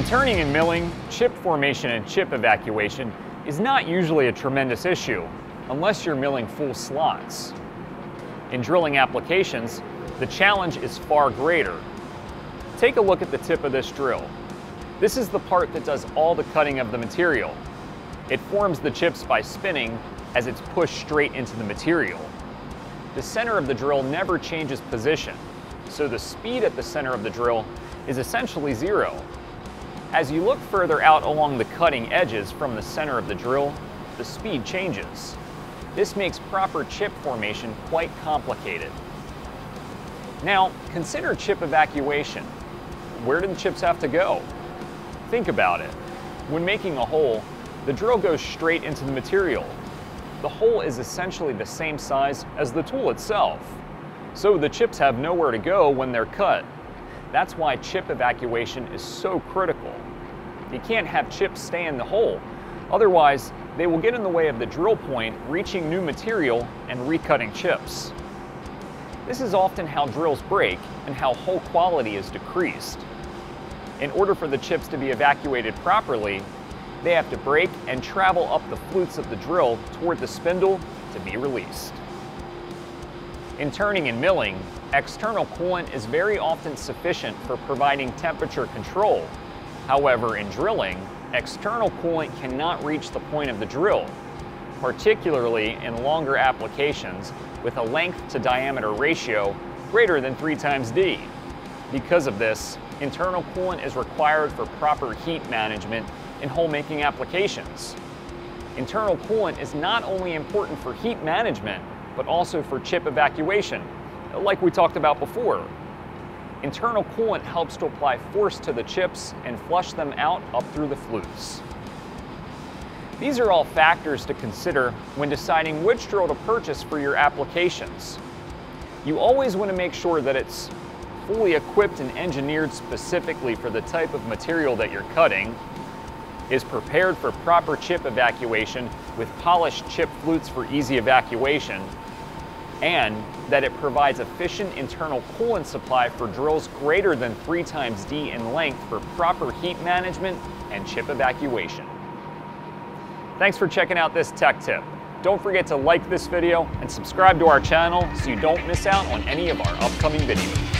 In turning and milling, chip formation and chip evacuation is not usually a tremendous issue, unless you're milling full slots. In drilling applications, the challenge is far greater. Take a look at the tip of this drill. This is the part that does all the cutting of the material. It forms the chips by spinning as it's pushed straight into the material. The center of the drill never changes position, so the speed at the center of the drill is essentially zero. As you look further out along the cutting edges from the center of the drill, the speed changes. This makes proper chip formation quite complicated. Now, consider chip evacuation. Where do the chips have to go? Think about it. When making a hole, the drill goes straight into the material. The hole is essentially the same size as the tool itself, so the chips have nowhere to go when they're cut. That's why chip evacuation is so critical. You can't have chips stay in the hole, otherwise they will get in the way of the drill point reaching new material and recutting chips. This is often how drills break and how hole quality is decreased. In order for the chips to be evacuated properly, they have to break and travel up the flutes of the drill toward the spindle to be released. In turning and milling, external coolant is very often sufficient for providing temperature control. However, in drilling, external coolant cannot reach the point of the drill, particularly in longer applications with a length to diameter ratio greater than 3 times D. Because of this, internal coolant is required for proper heat management in hole-making applications. Internal coolant is not only important for heat management, but also for chip evacuation, like we talked about before. Internal coolant helps to apply force to the chips and flush them out up through the flutes. These are all factors to consider when deciding which drill to purchase for your applications. You always want to make sure that it's fully equipped and engineered specifically for the type of material that you're cutting, is prepared for proper chip evacuation with polished chip flutes for easy evacuation, and that it provides efficient internal coolant supply for drills greater than 3 times D in length for proper heat management and chip evacuation. Thanks for checking out this tech tip. Don't forget to like this video and subscribe to our channel so you don't miss out on any of our upcoming videos.